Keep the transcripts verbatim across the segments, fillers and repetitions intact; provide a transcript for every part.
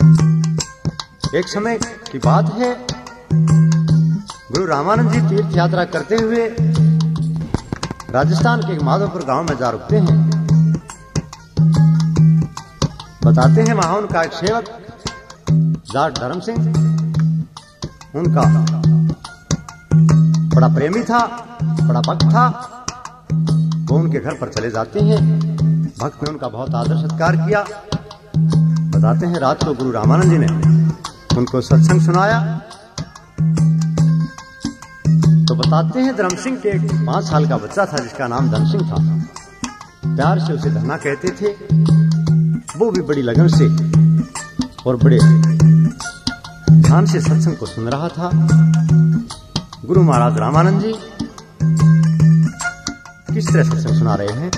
एक समय की बात है, गुरु रामानंद जी तीर्थ यात्रा करते हुए राजस्थान के एक माधोपुर गांव में जा रुकते हैं। बताते हैं वहां उनका एक सेवक जाट धर्म सिंह, उनका बड़ा प्रेमी था, बड़ा भक्त था। वो उनके घर पर चले जाते हैं। भक्त ने उनका बहुत आदर सत्कार किया। बताते हैं रात को गुरु रामानंद जी ने उनको सत्संग सुनाया। तो बताते हैं धर्म सिंह के एक पांच साल का बच्चा था जिसका नाम धन सिंह था। प्यार से उसे धन्ना कहते थे। वो भी बड़ी लगन से और बड़े ध्यान से सत्संग को सुन रहा था। गुरु महाराज रामानंद जी किस तरह सत्संग सुना रहे हैं।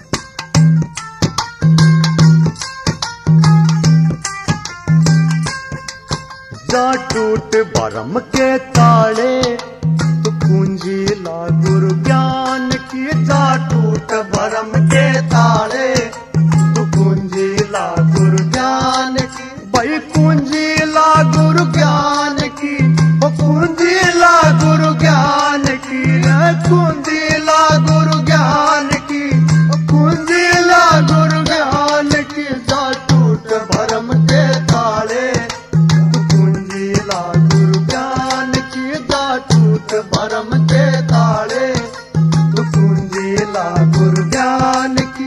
जा टूट भरम के ताले तू पूंजी ला गुरु ज्ञान की। जा टूट भरम के ताले तू पूंजी ला गुरु ज्ञान की। भाई पूंजी ला गुरु ज्ञान की, वो पूंजी ला गुरु ज्ञान की, पूंजी ला गुरु ज्ञान की, पूंजी ला गुरु ज्ञान की। जा टूट भरम के ताले भरम के ताले तू पूंजी ला गुरु ज्ञान की।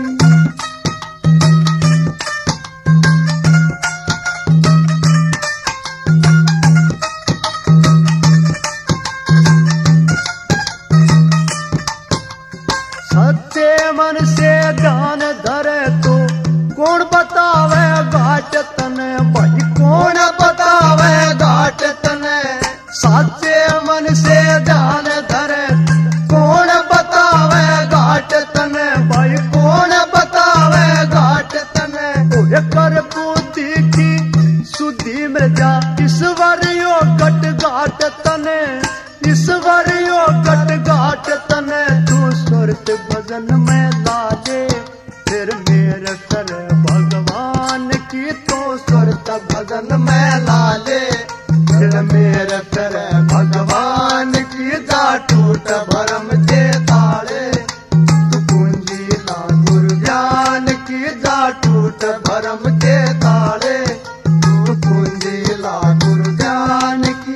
सच्चे मन से ध्यान धरे तो कौन बतावे घाट तने। भाई कौन बतावे घाट तने। सच्चे मन से ध्यान धरे कौन बतावे घाट तने। भाई कौन बतावे घाट तने। कर बुद्धि की शुद्धि में जा ईश्वरियो घट घाट तने। ईश्वरियो घट घाट तने। तू सुरत भजन में लागे फिर मेरे कर भगवान की। तो सुरत भजन में लागे फिर मेरे कर भगवान की। जा टूट भरम के ताले तू पूंजी ला गुरु ज्ञान की। जा टूट भरम के ताले तू पूंजी ला गुरु ज्ञान की।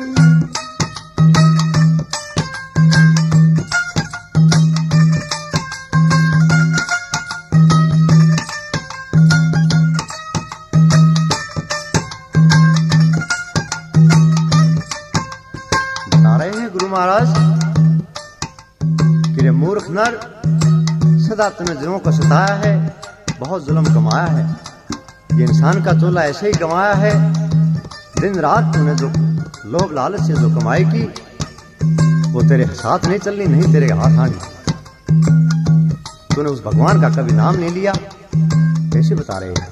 गुरु महाराज कि रे मूर्ख नर, सदा तूने जीवों को सताया है, बहुत जुल्म कमाया है। ये इंसान का चोला ऐसे ही कमाया है। दिन रात तूने जो लोभ लालच से जो कमाई की वो तेरे साथ नहीं चलनी, नहीं तेरे हाथ आनी। तूने उस भगवान का कभी नाम नहीं लिया। कैसे बता रहे हैं।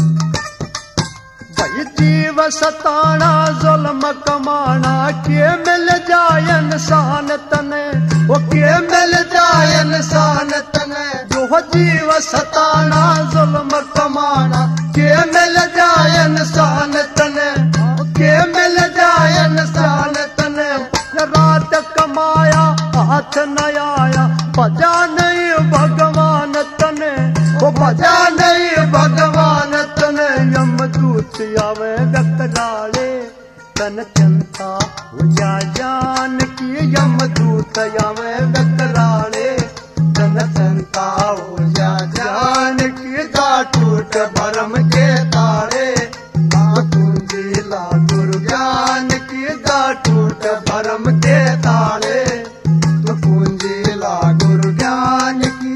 जीव सताना जुल्म कमाना के मिल जाए इंसान तने। वो के मिल जाए इंसान तने। जो जीव सताना जुल्म कमाना के मिल जाए इंसान तने। के मिल जाए इंसान तने। रात कमाया हाथ न आया, भजा नहीं भगवान तने। वो भजा नहीं भगवान तने। यमदूत आवे गकलाले तन चिंता हो जा जान की। यमदूत आवे गकलाले तन चिंता हो जा जान की। जा टूट भरम के ताले पूंजी ला गुरु ज्ञान की। जा टूट भरम के ताले पूंजी ला गुरु ज्ञान की।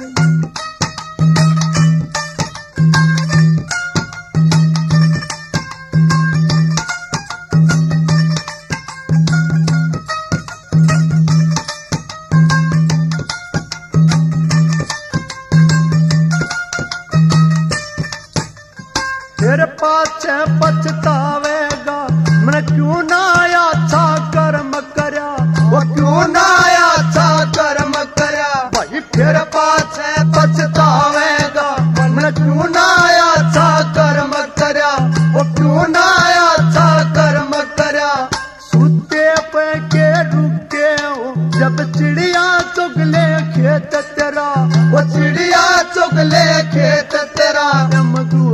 फिर पाछे पछतावेगा मैं क्यों ना अच्छा कर्म करया। वो क्यों ना अच्छा कर्म करया। भाई फिर पाछे पछतावेगा मैं क्यों ना अच्छा कर्म करया।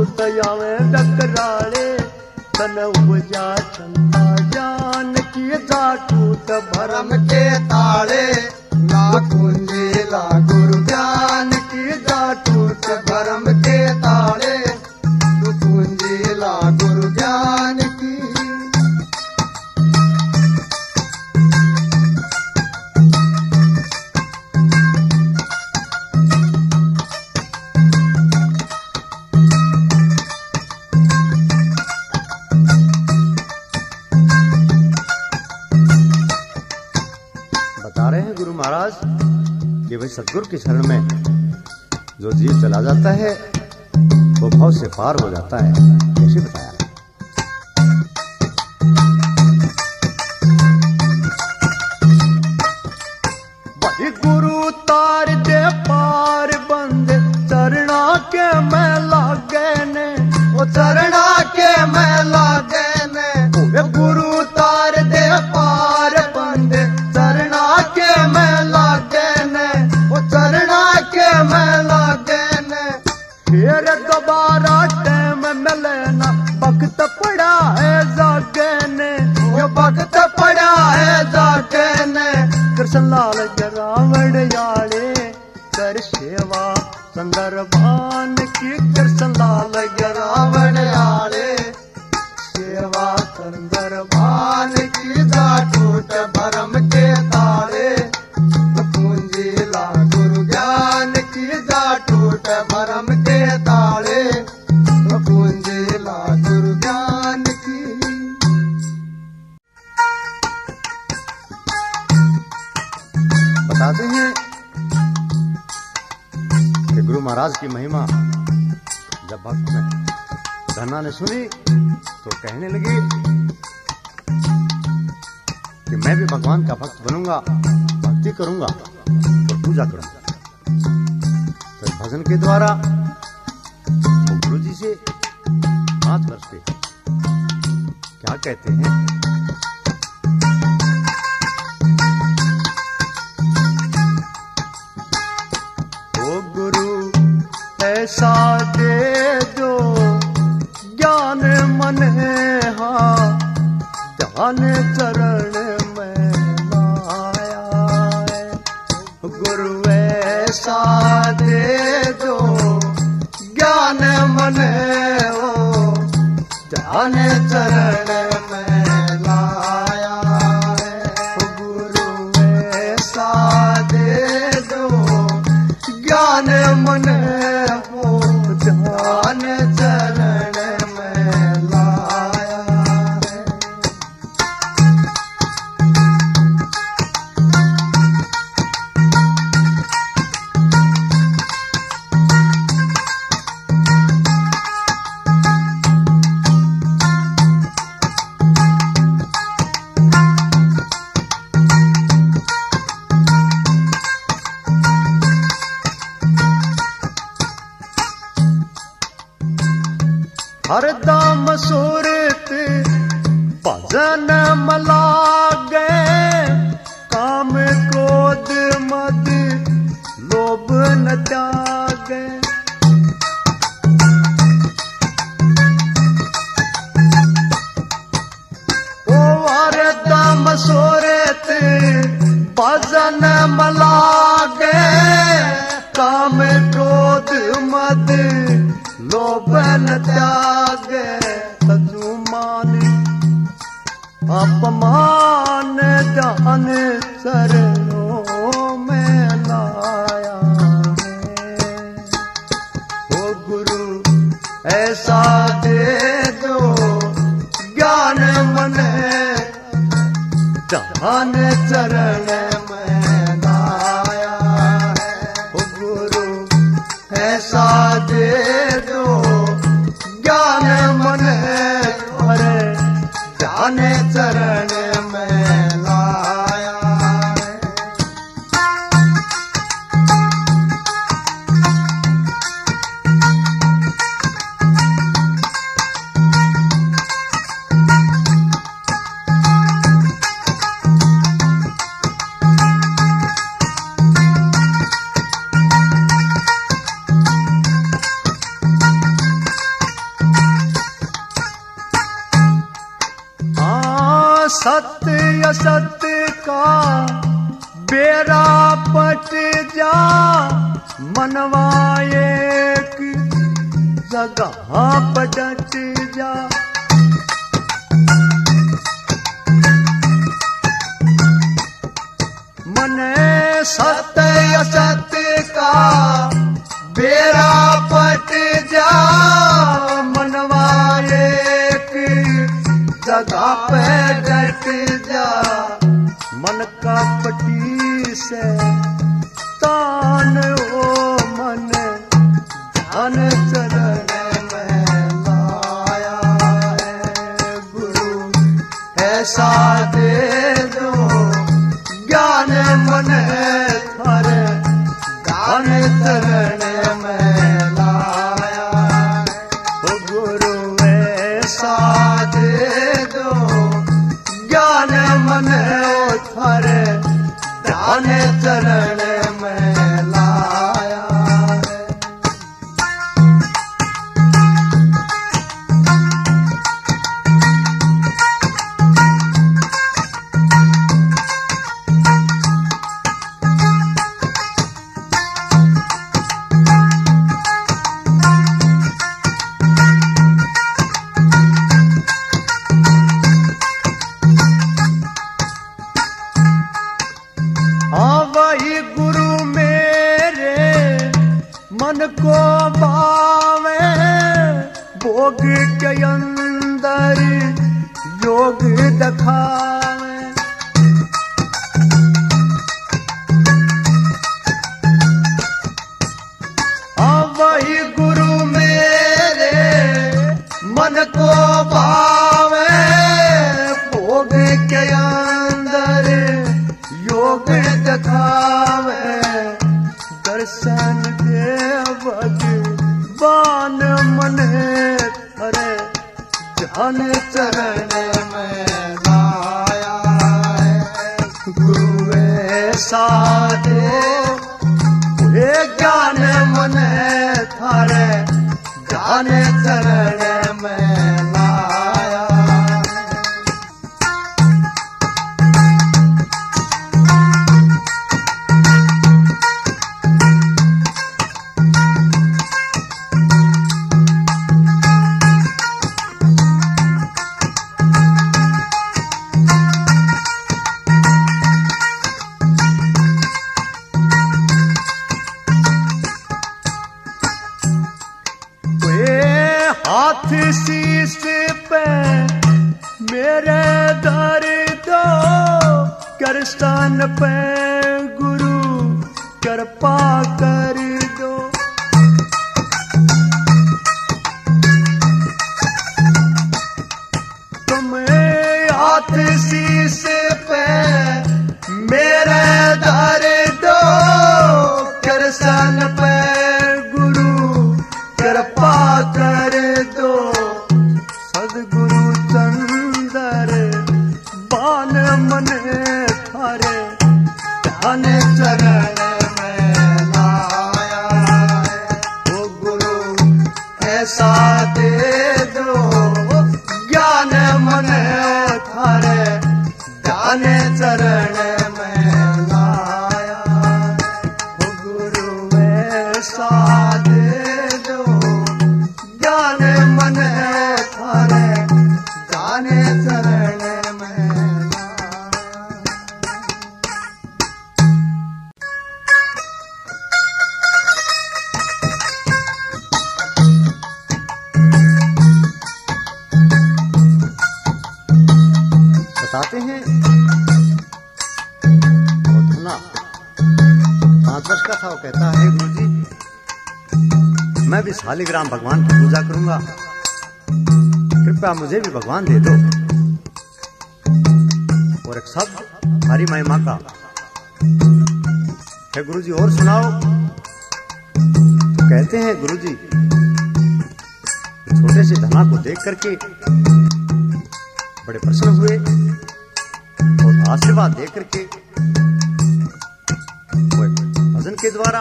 तयावे डकराले तन उपजा चंदा जान की जाटूत भरम के ताले ला कुंजी ला गुरु ज्ञान की जाटूत भरम के ताले तू कुंजी ला गुरु ज्ञान की। बता रहे हैं गुरु महाराज कि भाई सतगुरु की शरण में जो जीव चला जाता है वो भाव से पार हो जाता है। कैसे बताया? भाई गुरु तार दे पार बंद चरणा के मैं लागे ने वो चरणा के मैं लागे ने गुरु तार दे पार बंद चरणा के मैं लागे ने वो चरणा के मैं लागे ने फिर दोबारा टाइम मिले ना वक्त पड़ा है जागे ने वो वक्त पड़ा है जागे ने कृष्ण लाल जरावड़ याले कर सेवा संदर्भान की कृष्ण लाल जरावड़ याले सेवा संदर्भान की जाटूट भरम के ताले पूंजी ला गुरु ज्ञान की जाटूट भरम के ताले पूंजी ला गुरु ज्ञान की। बताते हैं कि गुरु महाराज की महिमा जब भक्त धन्ना ने सुनी तो कहने लगी कि मैं भी भगवान का भक्त बनूंगा, भक्ति करूंगा और पूजा करूंगा। तो भजन के द्वारा वो गुरु जी से बात करते क्या कहते हैं? ओ गुरु ऐसा दे दो ज्ञान मन हाँ ध्यान चरण में लाया है। गुरु ऐसा दे दो ज्ञान मन हो ध्यान चरण में लाया है। गुरु ऐसा दे दो ज्ञान मन हो ध्यान चरण में लाया है। हरदम सूरत भजन मलागे काम क्रोध मद लोभ न त्यागे। ओ हरदम सूरत भजन मलागे काम क्रोध मद लोभ न त्यागे। तजु मान अपमान जान चरणों में लाया है। ओ गुरु ऐसा दे दो ज्ञान मन जान चरण में लाया है। ओ गुरु ऐसा दे दो ज्ञान मन अरे जान चरण में लाया है। सत्य असत्य का बेरा पट जा, मनवा एक जगह पटट जा। मने सत्य असत्य का बेरा पट जा, मनवा एक जगह पे डट जा। मन का पटी से तान हो मन, ध्यान चरण में लाया है गुरु ऐसा दे दो, ज्ञान मन थारे ध्यान चरण में लाया है गुरु ऐसा दे दो, ज्ञान मन थारे ध्यान चरण में लाया है। मन को भावे भोग के अंदर योग दिखावे। हाँ वही गुरु मेरे मन को भावे भोग के अंदर योग दिखावे। दर्शन भगवान मन हरे ध्यान चरण में लाया है गुरु ऐसा दे, हे ज्ञान मन थारे ध्यान चरण में लाया। हाथ शीश पे मेरे धर दो, कृष्ण पे गुरु कृपा कर दो। तुम्हें हाथ शीश पे मेरे धर दो, कृष्ण पे गुरु कृपा कर दो। सदगुरु चंदर बान मन थारे ध्यान चरण में लाया है ओ गुरु ऐसा दे दो, ज्ञान मन थारे ध्यान चरण में लाया ओ गुरु ऐसा दे दो, ज्ञान मन थारे ध्यान चरण में लाया। बताते हैं और धना पांच वर्ष का था, वो कहता है गुरु जी मैं भी शालिग्राम भगवान की पूजा करूंगा, कृपया मुझे भी भगवान दे दो। और एक शब्द हरि महिमा का है गुरु जी और सुनाओ। तो कहते हैं गुरु जी छोटे से धना को देख करके बड़े प्रसन्न हुए और आशीर्वाद दे करके भजन के द्वारा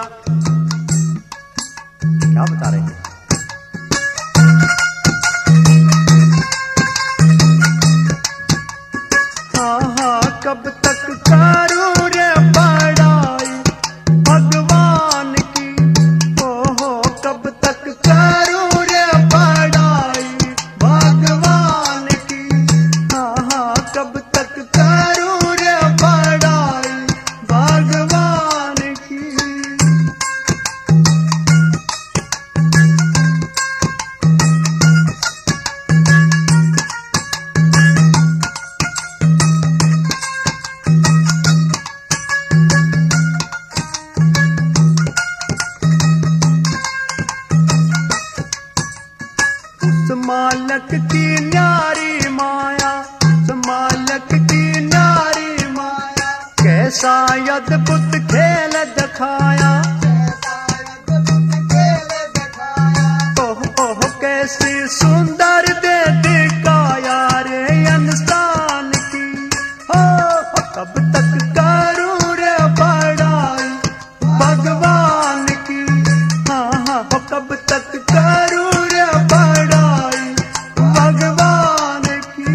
क्या बता रहे हैं। मालक की न्यारी माया, मालक की न्यारी माया, कैसा अद्भुत खेल दिखाया, ओह ओह कैसी सुंदर दे दिखाया रे इंसान की। हो कब तक करूं रे बड़ाई भगवान की, हाँ हाँ कब तक करूं रे बड़ाई भगवान की।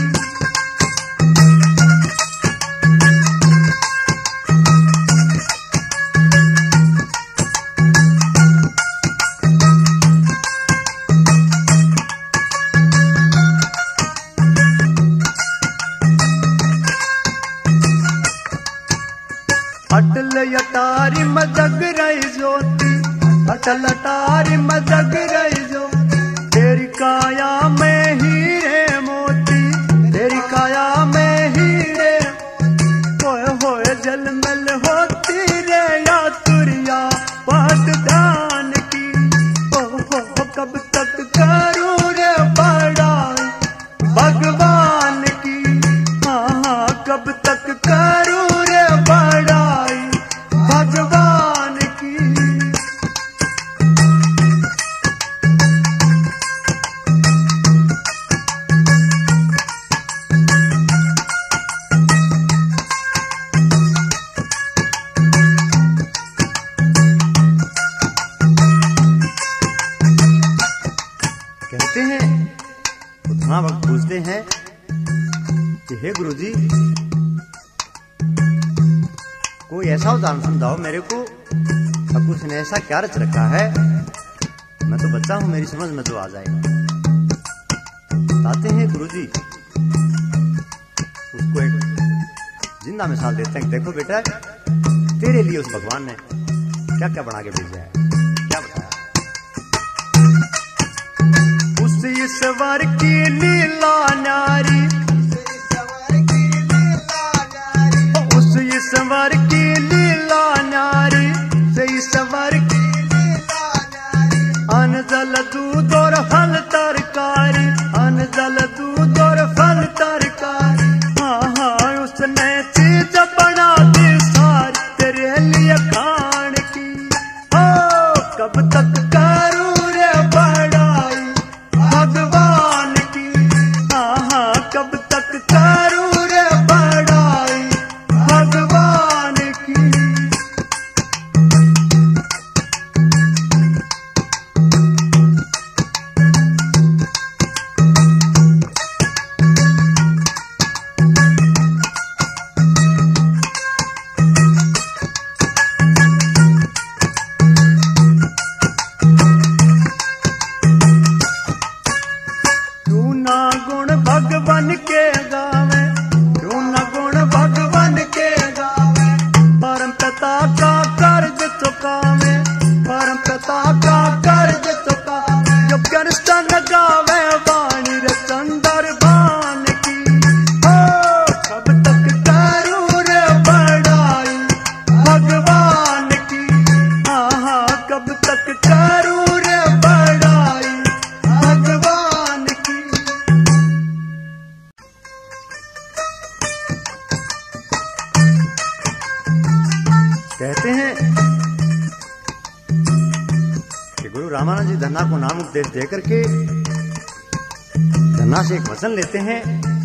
अटल अटारी मजग रही ज्योति, अटल अटारी मजग रही ज्योति, तेरी काया में हीरे मोती, तेरी काया में हीरे, होए होए जलमल होती रे या तुरिया बात दान की। ओह हो कब तक करूं रे बड़ाई भगवान की, हाँ हाँ कब तक करूं रे बड़ाई भगवान की। कहते हैं उतना वक्त पूछते हैं कि हे गुरुजी कोई ऐसा उदाहरण समझाओ मेरे को, अब उसने ऐसा क्या रच रखा है, मैं तो बच्चा हूं मेरी समझ में तो आ जाएगा। बताते हैं गुरुजी उसको एक जिंदा मिसाल देते हैं, देखो बेटा तेरे लिए उस भगवान ने क्या क्या बना के भेजा है, क्या बताया। उस ईश्वर की लीला नारी, उस ईश्वर की लीला नारी, से ईश्वर की लीला नारी, अन्न जल दूध और फल तरकारी, अन्न जल दूध और फल तरकारी, हाँ हाँ उसने चीज बना दी सारी तेरे लिए खान की। ओ कब तक करूं रे बड़ाई भगवान की, हाँ हाँ कब तक करूं रे बड़ाई भगवान की। क्यों ना गुण भगवान के गावे, क्यों ना गुण भगवान के गावे, परम पिता का कर्ज चुकावे, परम पिता का कर्ज चुकावे, जो कृष्ण गावे वाणी रे चंदर भान की। हो कब तक करूं रे बड़ाई भगवान की, हाँ हाँ कब तक करूं रे बड़ाई भगवान की। कहते हैं कि गुरु रामानंद जी धन्ना को नाम उपदेश देकर के धन्ना से एक वचन लेते हैं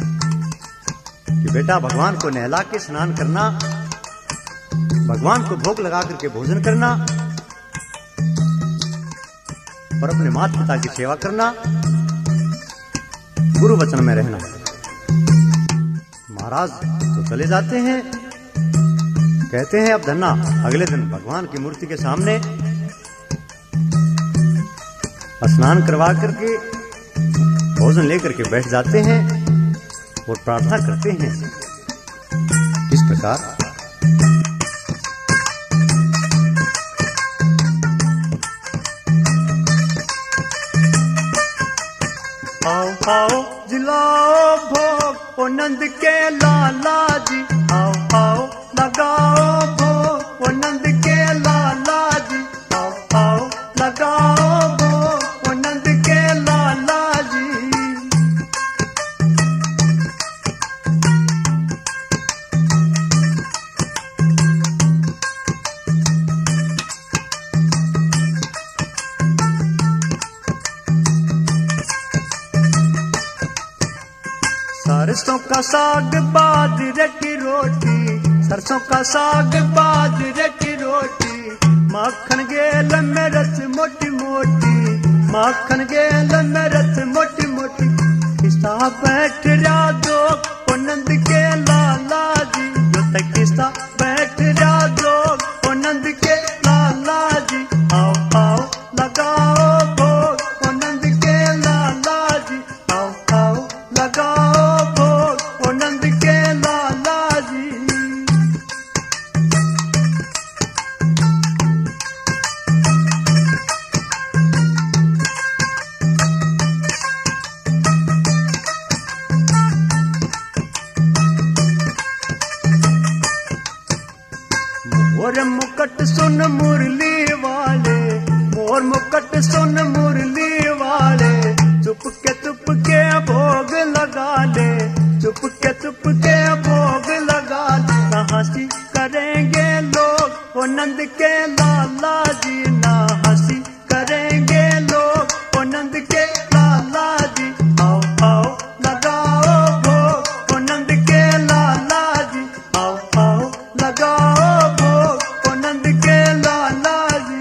कि बेटा भगवान को नहला के स्नान करना, भगवान को भोग लगा करके भोजन करना और अपने माता पिता की सेवा करना, गुरु वचन में रहना। महाराज तो चले जाते हैं, कहते हैं अब धन्ना अगले दिन भगवान की मूर्ति के सामने स्नान करवा करके भोजन लेकर के बैठ जाते हैं और प्रार्थना करते हैं इस प्रकार। आओ आओ जिलाओ भोग ओ नंद के लाला जी, आओ आओ लगाओ भोग ओ नंद के लाला जी, आओ आओ लगाओ भोग ओ नंद के लाला जी। सरसों का साग बाजरे की रोटी, सरसों का साग बाजरे की रोटी, माखन गेल में रस मोटी मोटी, माखन गेल में रस मोटी मोटी। किस्सा बैठ रहा दो ओ नंद के लाला जी, जो तक किस्सा बैठ रहा दो ओ नंद के लाला जी। आओ आओ लगाओ भोग ओ नंद के लाला जी, आओ आओ लगाओ भोग ओ नंद के लाला जी। मोर मुकट सुन मुरली वाले, मोर मुकट सुन मुरली वाले, चुप के चुप के भोग लगा ले, चुप के चुप के भोग लगा ले। ना हंसी करेंगे लोग ओ नंद के लाला जी, ना हंसी करेंगे लोग ओ नंद के लाला जी। आओ आओ लगाओ भोग ओ नंद के लाला जी, आओ आओ लगाओ भोग ओ नंद के लाला जी।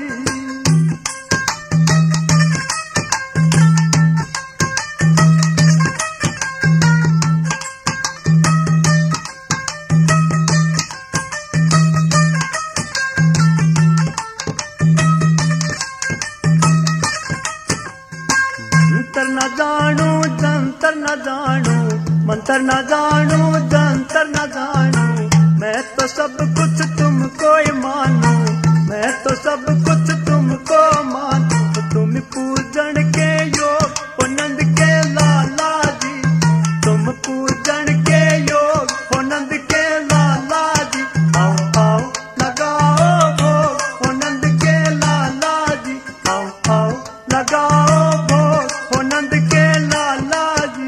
मंत्र न जानू जंतर न जानू, मंत्र न जानू जंतर न जानू, मैं तो सब कुछ तुमको ही मानू, मैं तो सब कुछ तुमको मानू। तुम पूजन के योग ओ नंद के लाला जी, तुम पूजन के योग ओ नंद के लाला जी। आओ आओ लगाओ भोग ओ नंद के लाला जी, आओ आओ लगाओ भोग ओ नंद के लाला जी।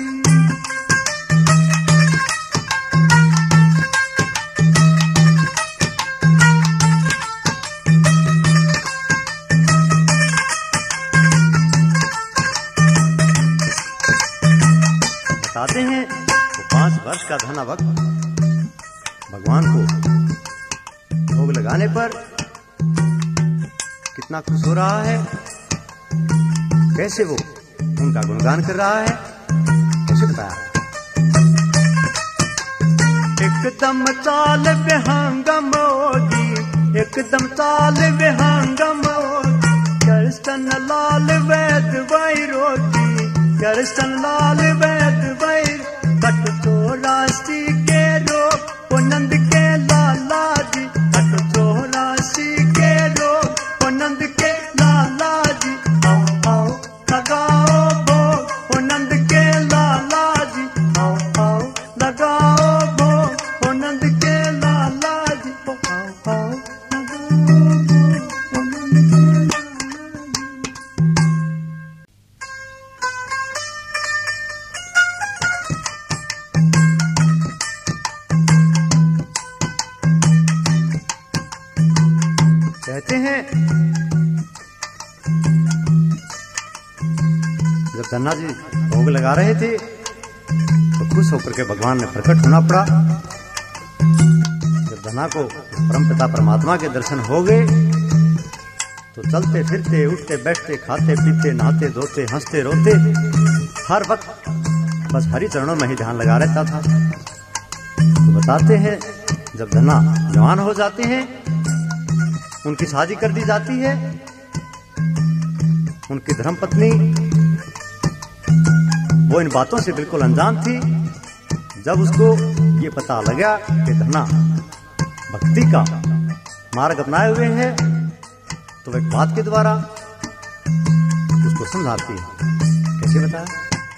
बताते हैं वो पांच वर्ष का धना वक्त भगवान को भोग लगाने पर कितना खुश हो रहा है, कैसे वो उनका गुणगान कर रहा है, कैसे बताया। एकदम चाल विहंगम होगी, एकदम चाल विहंगम होगी, कृष्ण लाल वैद वैरोगी, कृष्ण लाल वैद वैर। कट चौरासी के रोग ओ नंद के लाला जी, कट चौरासी के रोग ओ नंद के लाला जी। आओ आओ लगाओ भोग ओ नंद के लाला जी, आओ आओ लगाओ भोग ओ नंद के लाला जी, आओ आओ लगाओ भोग ओ नंद के लाला जी। कहते हैं जब धन्ना जी भोग लगा रहे थे तो खुश होकर के भगवान ने प्रकट होना पड़ा। जब धन्ना को परमपिता परमात्मा के दर्शन हो गए तो चलते फिरते उठते बैठते खाते पीते नहाते धोते हंसते रोते हर वक्त बस हरि चरणों में ही ध्यान लगा रहता था। तो बताते हैं जब धन्ना जवान हो जाते हैं, उनकी शादी कर दी जाती है, उनकी धर्मपत्नी वो इन बातों से बिल्कुल अनजान थी। जब उसको ये पता लगा कि धन्ना भक्ति का मार्ग अपनाए हुए हैं तो वह एक बात के द्वारा उसको समझाती है। कैसे बताया।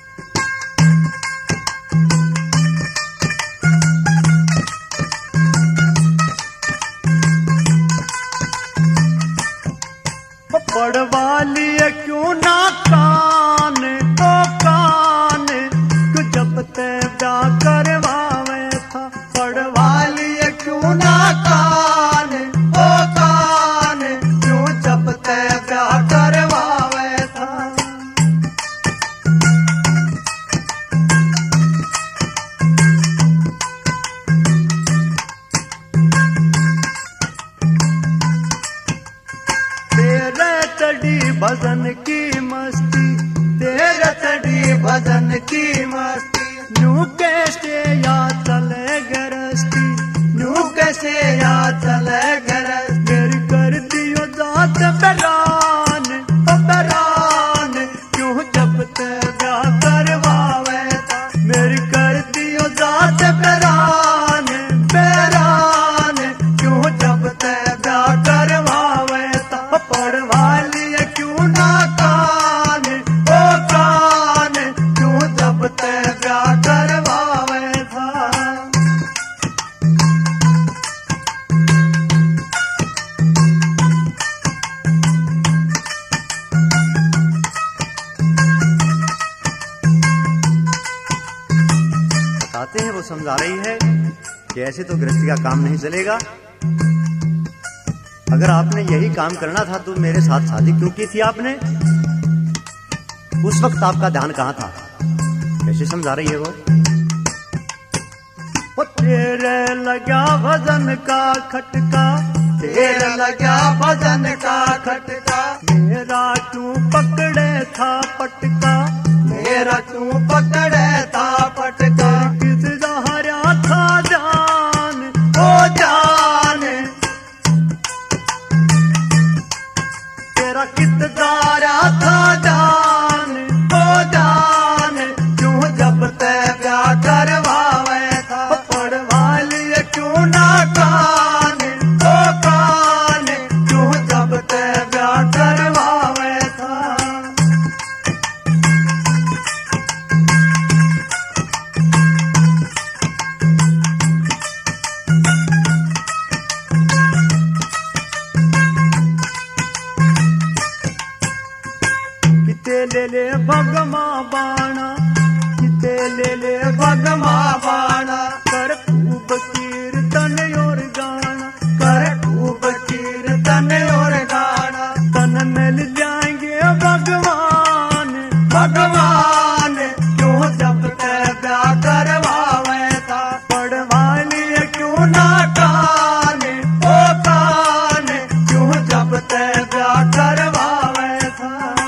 पढ़वा लिए क्यों ना कान ओ कान, तू जब ते ब्याह करवावे था। पढ़वा लिए क्यों ना कान ओ कान, क्यों जब ते ब्याह करवावे था। जब ते ब्याह करवावे था। बताते हैं, वो समझा रही है कि ऐसे तो गृहस्थी का काम नहीं चलेगा। अगर आपने यही काम करना था तो मेरे साथ शादी क्यों की थी आपने? उस वक्त आपका ध्यान कहाँ था? कैसे समझा रही है वो? वो तेरे लगा भजन का खटका, तेरे लगा भजन का खटका, मेरा तू पकड़े था पटका, मेरा तू पकड़े था पटका। किस सहारा था जान ओ जान, तेरा कित दारा था जान ओ जान, क्यों जब ते ब्याह करवावे था। पढ़वा लिए क्यों ना कान ओ कान, क्यों जब ते ब्याह करवावे था। किते ले ले भगमा बाणा, किते ले ले भगमा बाणा, कर खूब कीर्तन और गाना, कर खूब कीर्तन और गाना। तन मिल जाएंगे भगवान भगवान, क्यों जब ते ब्याह करवावे था। पढ़वा लिए क्यों ना कान ओ कान, क्यों जब ते ब्याह करवावे था।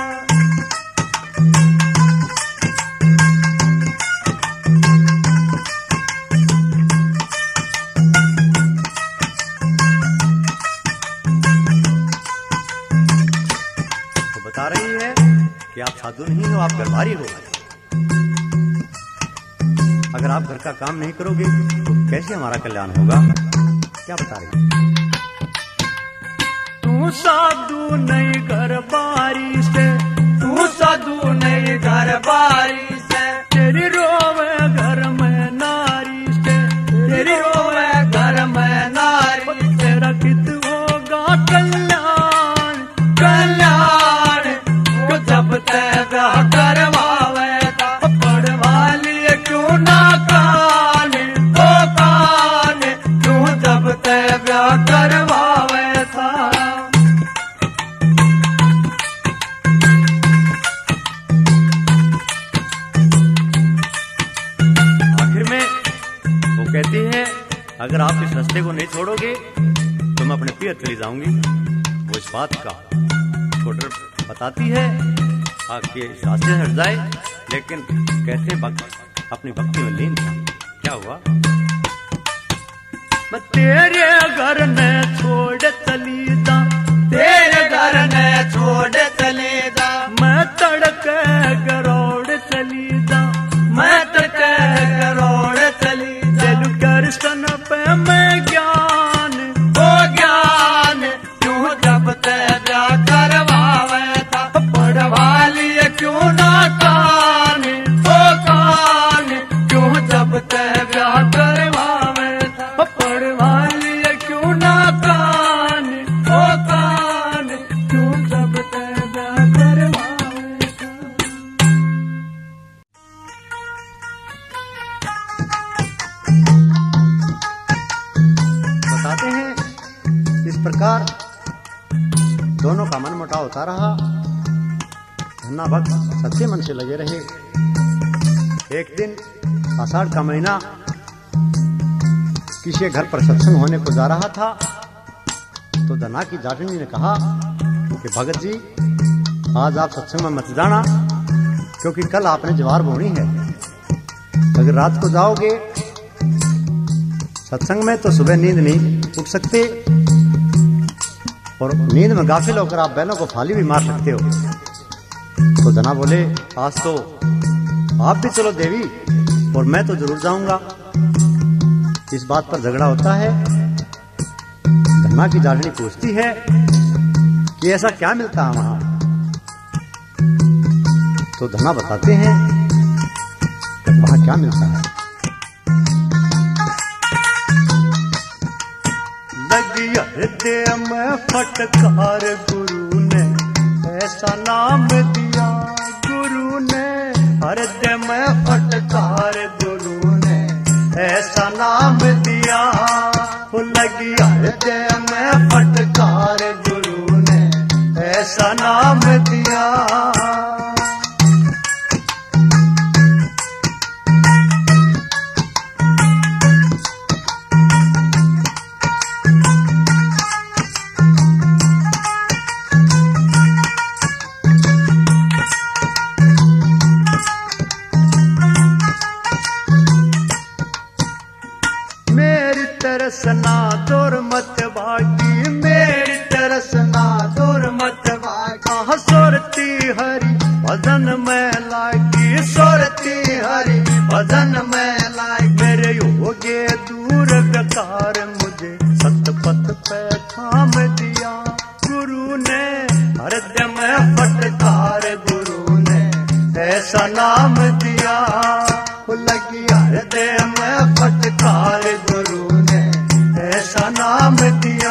बता रही है कि आप साधु नहीं हो, आप घरबारी हो। अगर आप घर का काम नहीं करोगे तो कैसे हमारा कल्याण होगा? क्या बता रही है? तू साधु नहीं घरबारी से, तू साधु नहीं घरबारी से, तेरी रोवे घर में नारी से, तेरी रोवे घर में नारी। तेरा कित होगा कल्याण कल्याण, जब ते ब्याह करवावे था। पढ़वा लिए क्यों ना कान ओ कान, क्यों जब ते ब्याह करवावे था। आखिर में वो कहती है, अगर आप इस रास्ते को नहीं छोड़ोगे तो मैं अपने पियर चली जाऊंगी। वो इस बात का छोड़ बताती है आपके रास्ते से हट जाए, लेकिन कैसे भक्त अपनी भक्ति में लीन था। क्या हुआ? मैं तेरे घर ने छोड़ चली जा, तेरे घर ने छोड़ चली जा। मैं तड़के गरोड़ चली जा, मैं तड़के गरोड़ चली जा। चलू दर्शन पे मैं ज्ञान ओ ज्ञान, क्यों जब ते ब्याह करवावे था। पढ़वा लिए क्यों ना कान ओ कान, क्यों जब ते ब्याह करवावे था। पढ़वा लिए क्यों ना कान ओ कान, क्यों जब ते ब्याह करवावे था। बताते हैं इस प्रकार दोनों का मन मुटाव होता रहा। धन्ना भक्त सच्चे मन से लगे रहे। एक दिन आषाढ़ का महीना किसी घर पर सत्संग होने को जा रहा था, तो धना की जाटनी ने कहा कि भगत जी आज आप सत्संग में मत जाना, क्योंकि कल आपने ज्वार बोनी है। अगर रात को जाओगे सत्संग में तो सुबह नींद नहीं उठ सकते, और नींद में गाफिल होकर आप बैलों को फाली भी मार सकते हो। तो धना बोले आज तो आप भी चलो देवी, और मैं तो जरूर जाऊंगा। इस बात पर झगड़ा होता है। धना की जाटनी पूछती है कि ऐसा क्या मिलता है वहां? तो धना बताते हैं क्या मिलता है। लगी हृदय में फटकार गुरु ने ऐसा नाम दिया, गुरु ने हृदय में फटकार गुरु ने ऐसा नाम दिया। लगी हृदय में फटकार गुरु ने ऐसा नाम दिया। तरसना दूर मत भागी, मेरी तरसना दूर मत भागी। सुरती हरि भजन में लागी, सुरती हरि भजन में लागी। मेरे योगे दूर बेकार मुझे सतपथ पे थाम दिया, गुरु ने हृदय में फटकार गुरु ने ऐसा नाम दिया। लगी हृदय में फटकार गुरु ने ऐसा नाम दिया।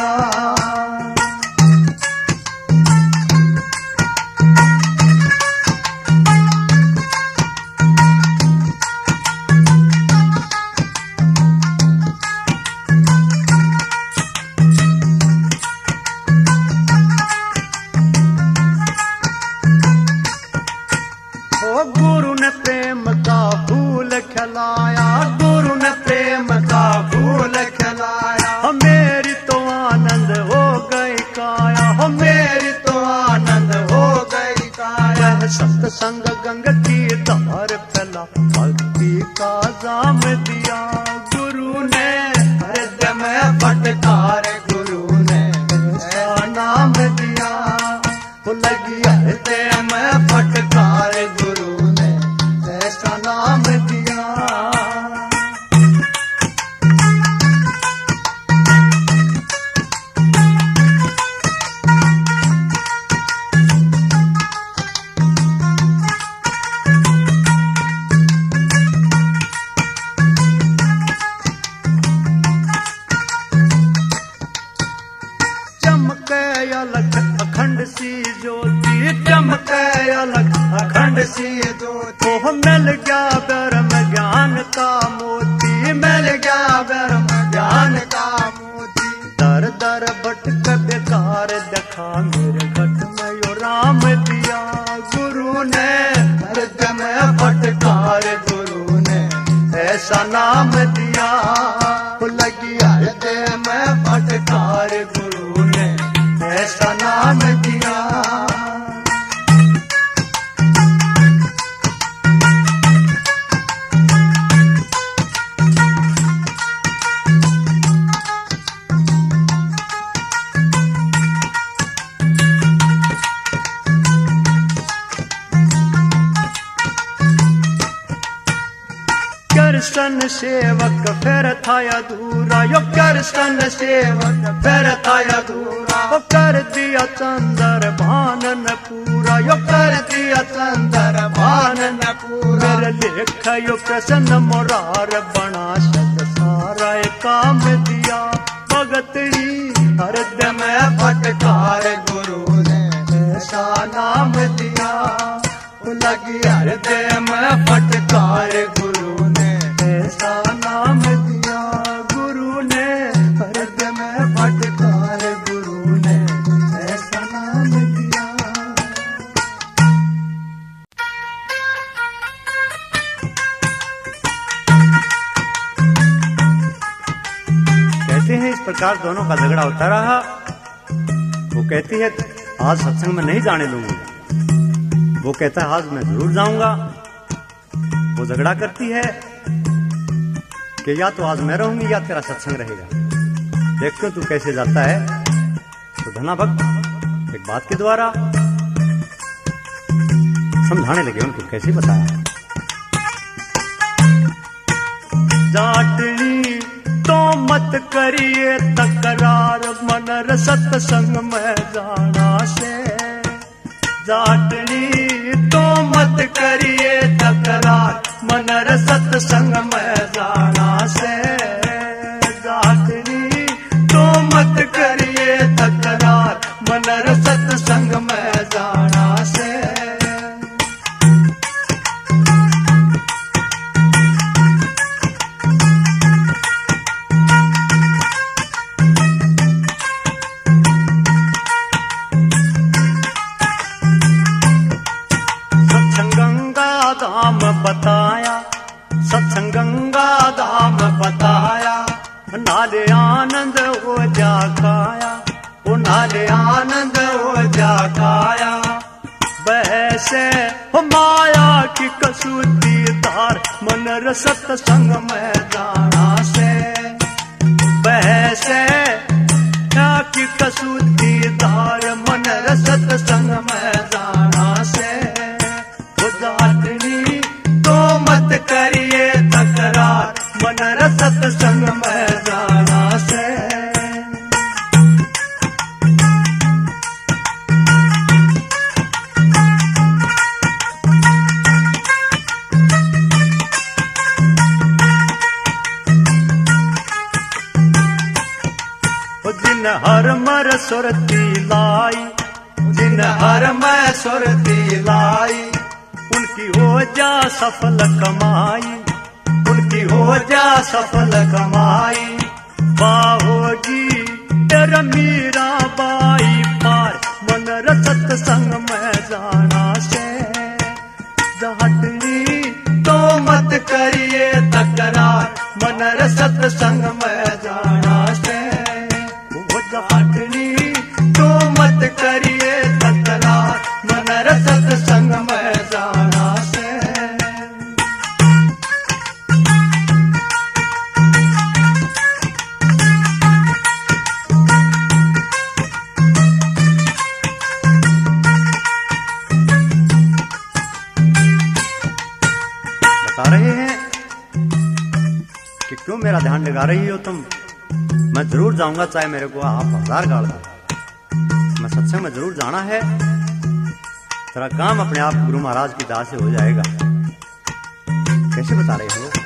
ओ गुरु ने प्रेम का फूल खिलाया, गुरु ने प्रेम का फूल खिलाया। मेरी तो आनंद हो गई काया, हो मेरी तो आनंद हो गई काया। सत्संग गंग की धार फैला, भक्ति का जाम दिया, गुरु ने हृदय में फटकार गुरु ने ऐसा नाम दिया। लगी हृदय में फटकार गुरु ने ऐसा नाम दिया। चमके अलग अखंड सी ज्योति, चमके अलग अखंड सी ज्योति। ओह मिल गया ब्रह्म ज्ञान का मोती, मिल गया ब्रह्म ज्ञान का मोती। दर दर भटक बेकार देखा, मेरे घट में यो राम दिया, गुरु ने हृदय में फटकार गुरु ने ऐसा नाम दिया। लगी हृदय में फटकार गुरु ने ऐसा नाम दिया। कृष्ण सेवक फिर था अधूरा, यो कृष्ण सेवक फिर था अधूरा। वो कर दिया चंदर भानन पूरा, यो कर दिया चंदर भानन पूरा। मेरे लेख यो कृष्ण मोरार बना, सत सारा काम दिया। भगतड़ी हृदय में फटकार गुरु ने ऐसा नाम दिया। लगी हृदय में फटकार गुरु ने ऐसा नाम दिया, गुरु ने हृदय में फटकार गुरु ने ऐसा नाम दिया। कहते हैं इस प्रकार दोनों का झगड़ा होता रहा। वो कहती है आज सत्संग में नहीं जाने दूंगी, वो कहता है आज मैं जरूर जाऊंगा। वो झगड़ा करती है कि या तो आज मैं रहूंगी या तेरा सत्संग रहेगा। देखते हो तू कैसे जाता है। तो धना भक्त एक बात के द्वारा समझाने लगे उनको, कैसे बताया। जाटनी तो मत करिए तकरार, मन सत्संग में जाना से। जाटनी तो मत करिए तकरार, मन रे सत्संग में जाना से। जाटनी तो मत करिए तकरार, मन रे सत्संग में जाना से। धाम बताया, सत्संग गंगा धाम बताया, नाले आनंद हो जा खाया, ओ नाले आनंद हो जा खाया। वैसे हो माया की कसूती धार, मन रे सत्संग में जाना से। वैसे क्या की कसूती धार, मन रे सत्संग में जाना से। जाटनी तो मत करिए तकरार, मन रे सत्संग में जाना से। जिन हर मर सुरती लाई, जिन हर मैं सुरती लाई, उनकी हो जा सफल कमाई, उनकी हो जा सफल कमाई। बाहोगी तेरा मीरा बाई पार, मन रे सत्संग में जाना से। जाटनी तो मत करिए तकरार, मन रे सत्संग में जाना से। वो जाटनी तो मत करिए तकरार, मन रे सत्संग में जाना से। बता रहे हैं कि क्यों मेरा ध्यान लगा रही हो तुम। मैं जरूर जाऊंगा, चाहे मेरे को आप हजार गाड़ दो, मैं सत्संग में जरूर जाना है। तेरा काम अपने आप गुरु महाराज की दास से हो जाएगा। कैसे बता रहे हो?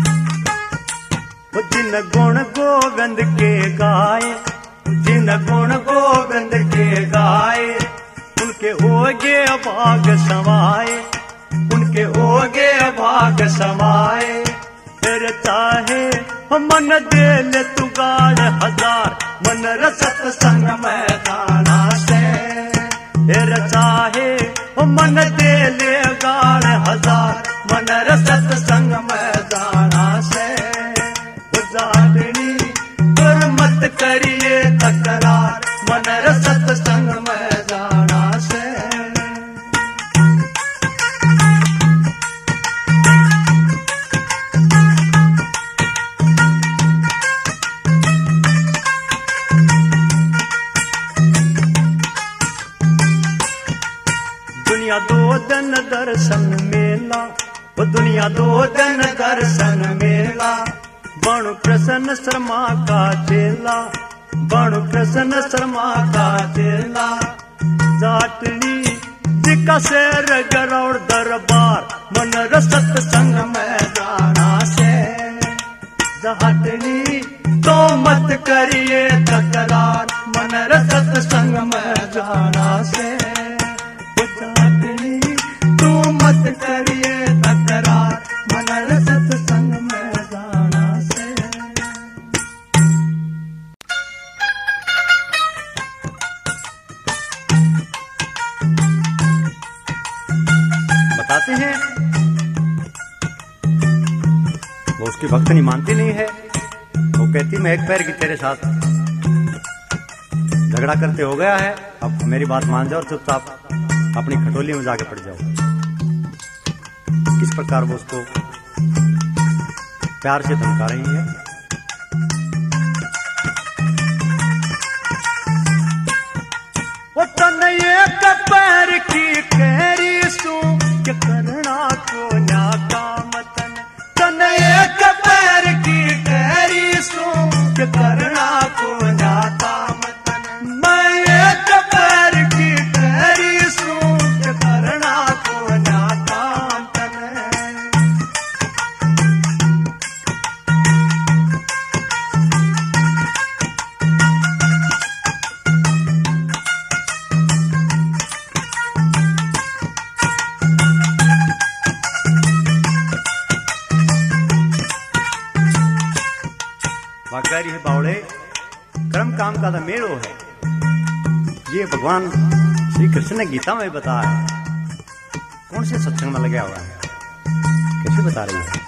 वो जिन गुण गोविंद के गाए, जिन गुण गोविंद के गाए, उनके होगे भाग समाए, उनके होगे भाग समाए। फिर चाहे मन दे ले तू गाड़ हजार, मन रे सत्संग में जाना से। फिर चाहे मन दे ले गाड़ हजार, मन रे सत्संग में जाना से। जाटनी पर मत करिए तकरार, मन रे सत्संग में जाना से। दुनिया दो दिन दर्शन मेला, वो दुनिया दो दिन दर्शन मेला। बणु प्रसन्न शर्मा का चेला, बणु प्रसन्न शर्मा का चेला। जाटनी जिका शेर गरौड़ दरबार, मन रे सत्संग में जाना से। जाटनी तो मत करिए तकरार, मन रे सत्संग में जाना से। जाटनी तो मत करिए तकरार, मन रे सत्संग में जाना से। बताते हैं वो उसकी भक्त नहीं मानती नहीं है। वो कहती मैं एक पैर की तेरे साथ झगड़ा करते हो गया है, अब मेरी बात मान जाओ, चुपचाप अपनी खटोली में जाके पड़ जाओ। किस प्रकार वो उसको प्यार से धमका रही है। वो तन एक पैर की कहरी सू के करना को ना काम तन, तन एक पैर की कहरी सू के करना को ना काम तन। मैं एक पैर की कहरी सू के करना को ना काम तन। कह रही है बावड़े कर्म काम का तो मेड़ो है। ये भगवान श्री कृष्ण ने गीता में बताया है। कौन से सत्संग में लगा हुआ है, कैसे बता रही है?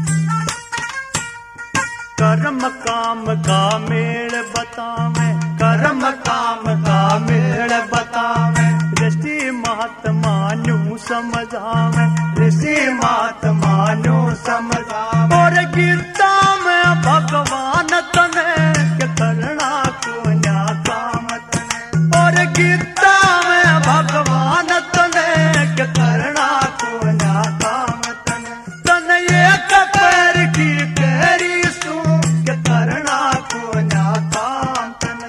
कर्म काम का मेड़ बतावे, कर्म काम का मेड़ बतावे, ऋषि महात्मा न्यू समझावे, ऋषि महात्मा न्यू समझावे। और गीता में भगवान तने के करना को न्या काम तने, और गीता में भगवान तने के करना को न्या काम तने, तने एक पैर की तेरी सू के करना को न्या काम तने।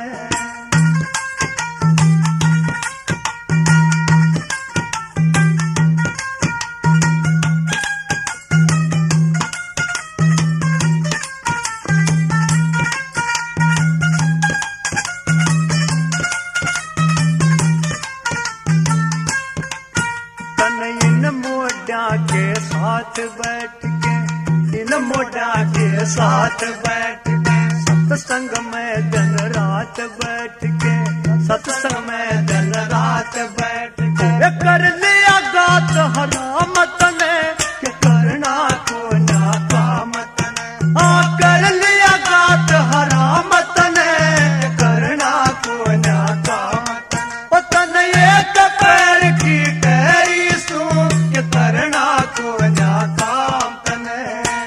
के साथ बैठ के, इन मोटा के साथ बैठ के, सत्संग में दिन रात बैठ के, सत्संग में दिन रात बैठ के, कर लिया गात हराम तने के करना को ना काम तने, हाँ कर लिया गात हराम तने करना को ना काम तने। ओ तने एक पैर की तेरी सू के करना को ना काम तने।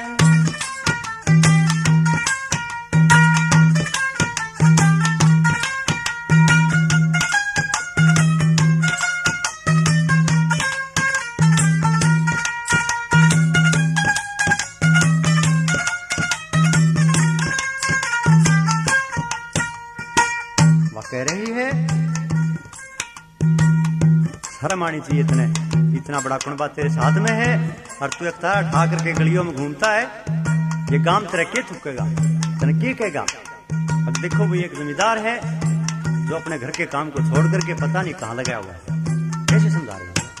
वह कह रही है शर्म आनी चाहिए इतने, इतना बड़ा कुनबा तेरे साथ में है और तू एक तारा ठा करके गलियों में घूमता है। ये काम तेरा के थूकेगा, तेने के कहेगा? अब देखो भाई एक जमींदार है जो अपने घर के काम को छोड़ करके पता नहीं कहाँ लगा हुआ है, कैसे समझा रहे हैं?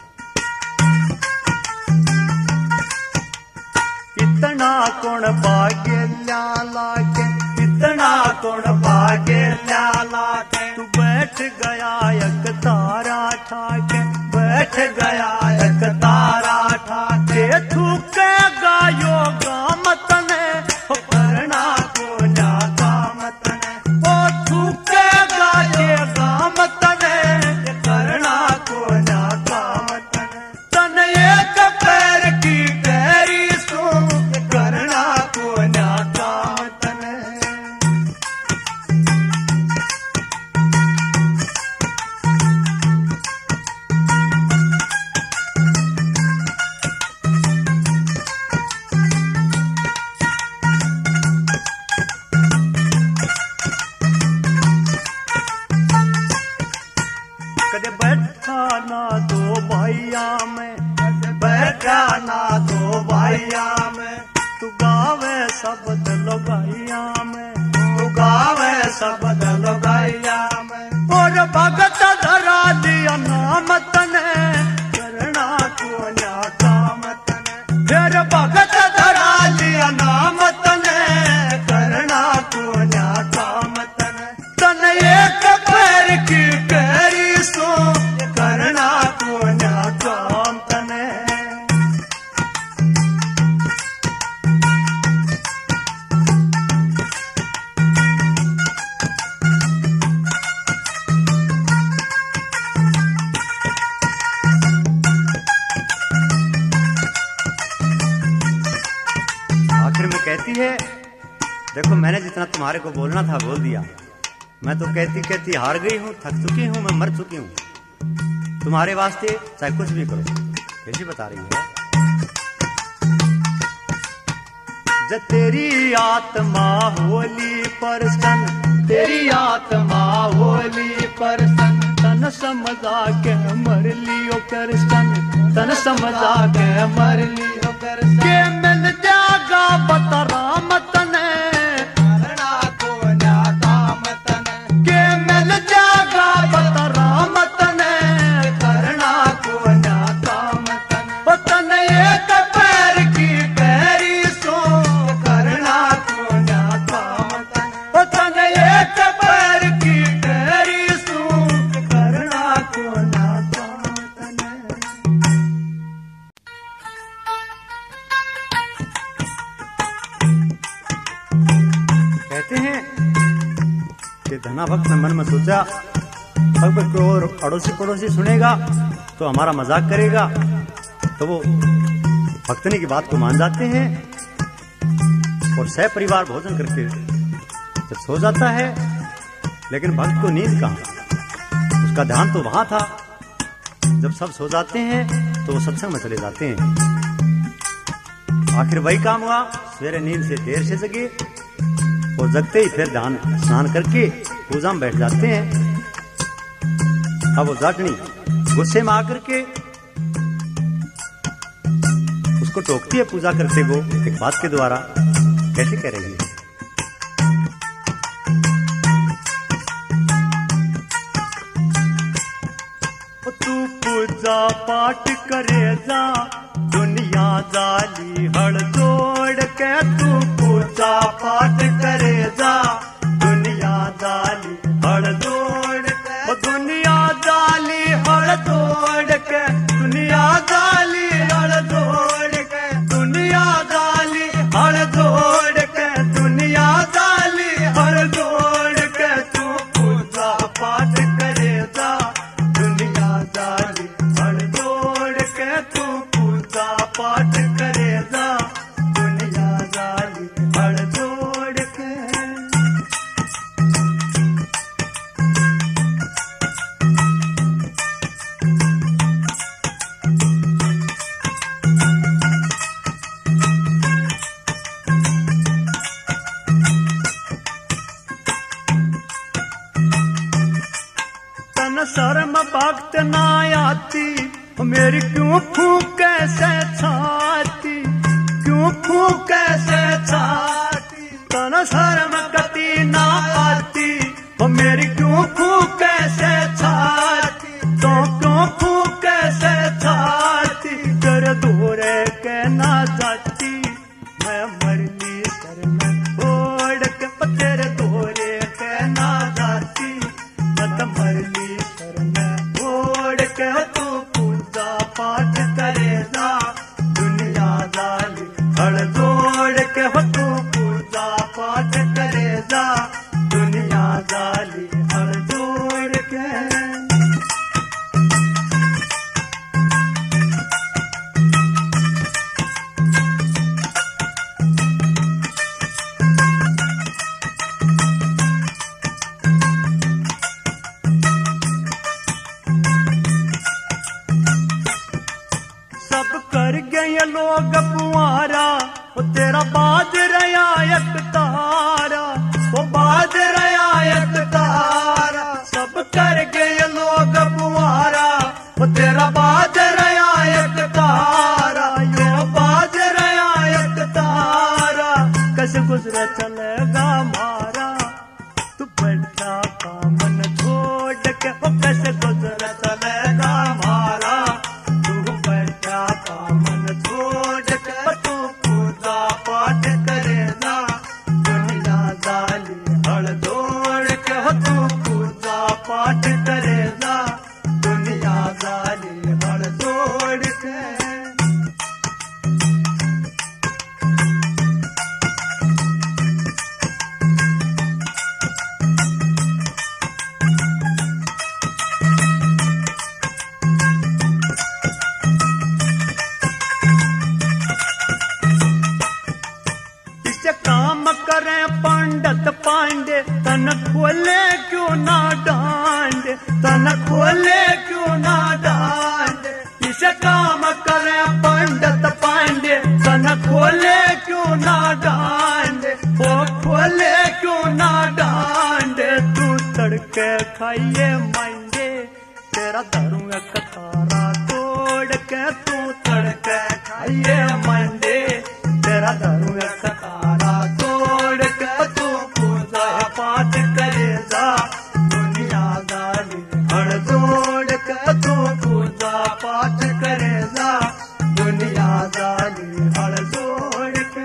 इतना कौन भाग्य ला के, इतना कौन भाग्य ला के, तू बैठ गया एक तारा ठाके, बैठ गया एक तारा ठाके, थूकेगा यो गाम तने करना को ना काम तने, ओ थूकेगा ये गाम तने करना को ना काम तने। तने एक पैर की तेरी सू करना को ना काम तने। कदे बैठा ना दो भैया में, बैठा ना दो भैया में, तू गावे शब्द लोगैया में, तू गावे शब्द लोगैया में। और भगत धरा दिया नाम तने करना को ना काम तने, फिर भगत धरा दिया नाम तने करना को ना काम तने। तने एक पैर की तेरी सो करना को ना काम तने। आखिर में कहती है देखो मैंने जितना तुम्हारे को बोलना था बोल दिया, मैं तो कहती कहती हार गई हूँ, थक चुकी हूँ, मैं मर चुकी हूँ, तुम्हारे वास्ते चाहे कुछ भी करो। कैसी बता रही है? जब तेरी आत्मा होली परसन, तेरी आत्मा होली परसन, तन समझा के मर लियो करसन, तन समझा के मर लियो करसन। के मिल जागा बता राम तने करना को ना काम तने, के मिल जागा बता राम तने करना को ना काम तने। ओ तने एक पैर की तेरी सो करना को ना काम तने, कहते हैं कि धना भक्त ने मन में सोचा अगर कोई और अड़ोसी पड़ोसी सुनेगा तो हमारा मजाक करेगा, तो वो भक्तनी की बात को मान जाते हैं और सह परिवार भोजन करके जब सो जाता है। लेकिन भक्त को नींद कहाँ, उसका ध्यान तो वहां था। जब सब सो जाते हैं तो वो सत्संग में चले जाते हैं। आखिर वही काम हुआ, सवेरे नींद से देर से जगे और जगते ही फिर ध्यान स्नान करके पूजा में बैठ जाते हैं। अब वो जाटनी गुस्से में आकर के उसको टोकती है पूजा करते को एक बात के द्वारा। कैसे कह रही है? तू पूजा पाठ करे जा दुनिया जाली हड़ जोड़ के, तू पूजा पाठ करे जा दुनिया जाली हड़ जोड़ के, दुनिया जाली हड़ जोड़ के, दुनिया जाली हड़ जोड़ के, दुनिया जाली हड़ जोड़ के, दुनिया जाली हड़ जोड़ के, तू पूजा पाठ करे जा दुनिया जाली हड़ जोड़ के, तू पूजा पाठ करे जा दुनिया जाली हड़ जोड़ के। शर्म भक्त ना आती मेरी क्यों फूके से छाती, क्यों फूके से छाती, तन शर्म कती ना आती मेरी क्यों फूके से छाती, तो क्यों फूके से छाती, कर दूरे के ना जाती मैं मरली शर्म छोड़ के, तेरे दूरे के ना जाती मैं मरली छोड़ के, तू पूजा पाठ करेगा दुनिया जाली हड़ जोड़ के, तू पूजा पाठ करेगा दुनिया जाली हड़ जोड़ के। सब कर गए लोग पुआरा वो तेरा बाज रया एक तारा, वो बाज रया एक तारा, सब कर गए लोग पुआरा वो तेरा बाज रया एक तारा, यो बाज रया एक तारा, कैसे गुजरा चलेगा मारा तू बैठा काम न छोड़ के, वो कैसे गुजरा चलेगा मारा मन छोड़ के, तू पूजा पाठ करेगा दुनिया जाली हड़ जोड़ के, तू पूजा पाठ करेगा दुनिया जाली हड़ जोड़ के। काम करें पंडित पांडे तन खोले क्यों ना डांडे, तन खोले क्यों ना डांडे, इसे काम करें पंडित पांडे तन खोले क्यों ना डांडे, वो खोले क्यों ना डांडे, तू तड़के खाइए मांगे तेरा धरू एक तारा तोड़ के, तू तड़के खाइए मांगे तेरा धरू एक तारा तोड़ के, तू पूजा पाठ करेगा दुनिया जाली हड़ जोड़ के, तू पूजा पाठ करेगा दुनिया जाली हड़ जोड़ के।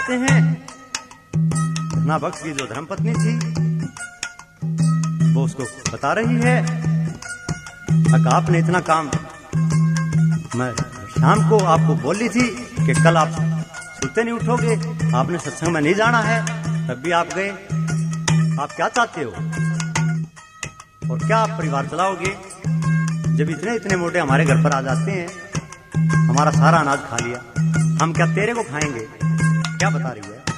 बताते हैं धना भक्त की जो धर्मपत्नी थी वो उसको बता रही है, अगर आपने इतना काम, मैं शाम को आपको बोली थी कि कल आप सोते नहीं उठोगे, आपने सत्संग में नहीं जाना है, तब भी आप गए। आप क्या चाहते हो और क्या आप परिवार चलाओगे जब इतने इतने मोटे हमारे घर पर आ जाते हैं, हमारा सारा अनाज खा लिया, हम क्या तेरे को खाएंगे? क्या बता रही है?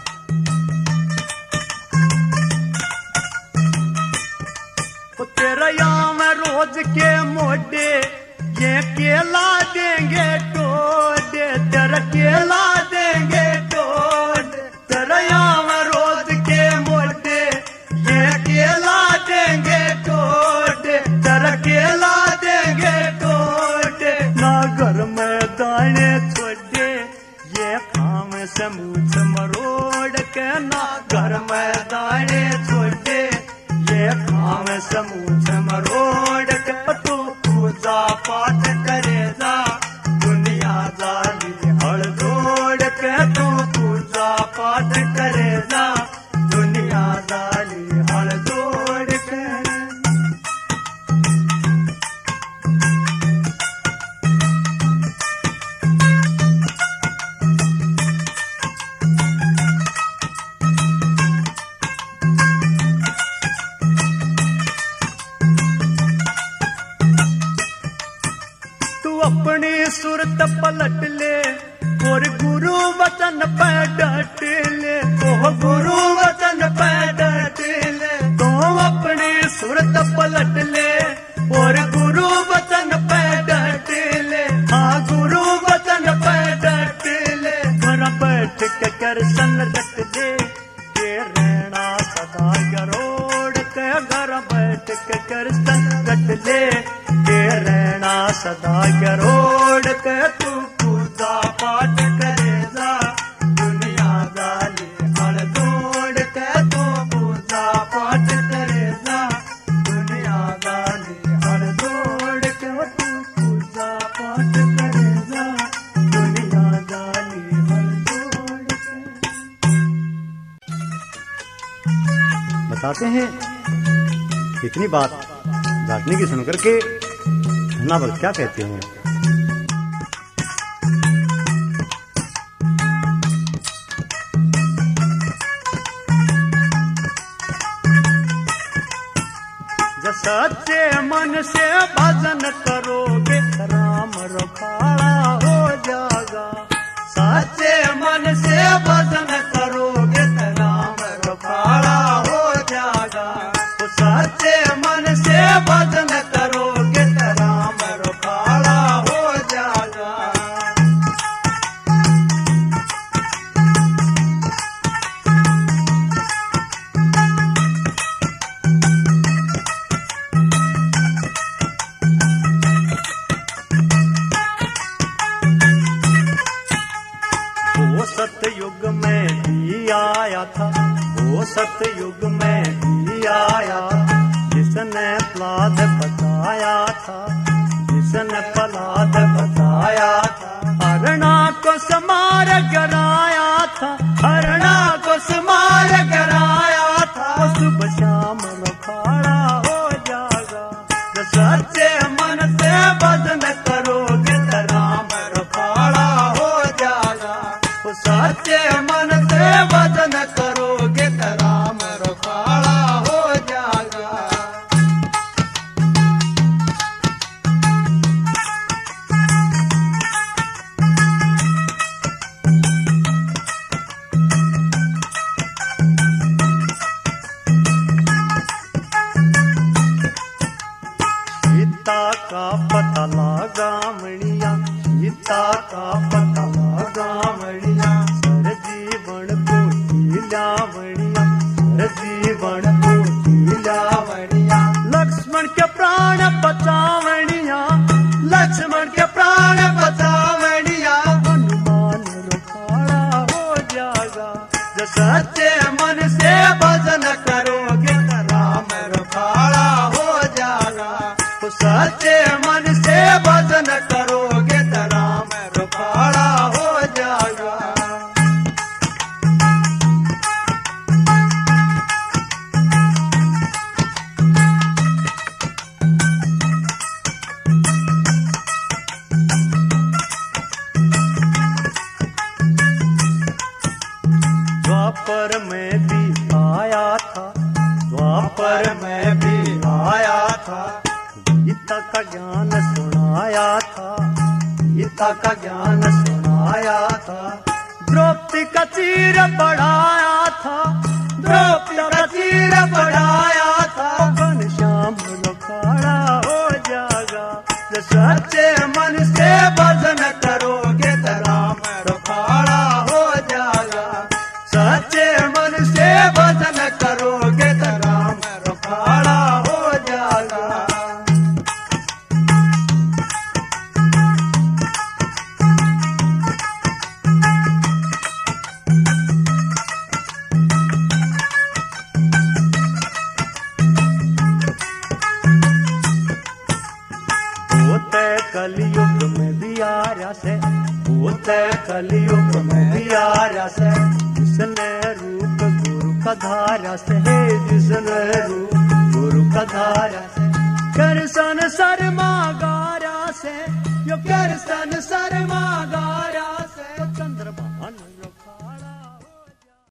तो तेरा यहाँ में रोज के मोटे ये केला देंगे टोडे, तेरा केला देंगे टोडे, तेरा यहाँ में रोज के मोटे ये केला देंगे टोडे, तेरा केला देंगे टोडे। ना घर में दाने छोड़े ये खाम से मूछ मरोड़ के, ना घर में दाने छोड़े ये खाम से मूछ मरोड़ के। तू पूजा पाठ करेगा दुनिया दाली हड़ जोड़ के, तू पूजा पाठ करेगा दुनिया दाली हड़ जोड़ के। अपनी सूरत पलट ले और गुरु वचन पे डट ले, ओह गुरु वचन पे डट ले। तो अपनी सूरत पलट ले और गुरु वचन पे डट ले, हाँ गुरु वचन पे डट ले। घर बैठ के कर सन रट दे ये रहना सदा करोड़ के, घर बैठ के कर सन रट दे ये रहना सदा करोड़ के। तू पूजा पाठ करेगा दुनिया दाली हड़ जोड़ के, तू पूजा पाठ करेगा दुनिया दाली हड़ जोड़ के, तू पूजा पाठ करेगा दुनिया दाली हड़ जोड़ के। बताते हैं इतनी बात जाटने की सुनकर के धना भक्त क्या कहते हैं? जब सच्चे मन से भजन करोगे राम रखाड़ा हो जाएगा, सच्चे मन से भजन करोगे राम रखाड़ा हो जाएगा। तो सच्चे मन से भजन करोगे राम रखाड़ा हो जाएगा। वो सतयुग में भी आया था, वो सतयुग में भी आया, जिसने प्रहलाद बताया था, जिसने प्रहलाद बताया था। हरणा को समार कराया था, हरणा को समार कराया था। सुबह शाम रखाड़ा हो जाएगा, जो सच्चे मन से भजन करोगे राम रखाड़ा हो जाएगा। सच्चे मन से भजन करोगे राम रखाड़ा हो जाएगा। सीता का पता लगा मणिया, सीता का पता लगा मणिया, सर जीवन को जीला मणिया, सर जीवन को जीला मणिया। लक्ष्मण के प्राण बचावणिया, लक्ष्मण के प्राण बचावणिया। हनुमान रखाड़ा हो जाएगा, जो सच्चे मन से भजन करोगे राम रखाड़ा हो जाएगा। तो सच्चे मन से भजन करोगे राम रखाड़ा हो जाएगा। का ज्ञान सुनाया था। द्रौपदी का चीर बढ़ाया था, द्रौपदी का चीर बढ़ाया था। घनश्याम रुखाड़ा हो जाएगा, जो सच्चे मन से भजन करोगे तो राम रुखाड़ा हो जाएगा। सच्चे मन से भजन करोगे तो राम रुखाड़ा हो जाएगा। कलयुग में भी आर्या से, होते कलयुग में भी आर्या से, जिसने रूप गुरु का धारा से, जिसने रूप गुरु का धारा से, कर सन शर्मा गारा से, यो कर सन शर्मा